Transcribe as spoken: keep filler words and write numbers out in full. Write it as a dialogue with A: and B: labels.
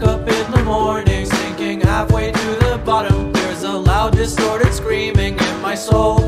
A: wake up in the morning, sinking halfway to the bottom. There's a loud distorted screaming in my soul.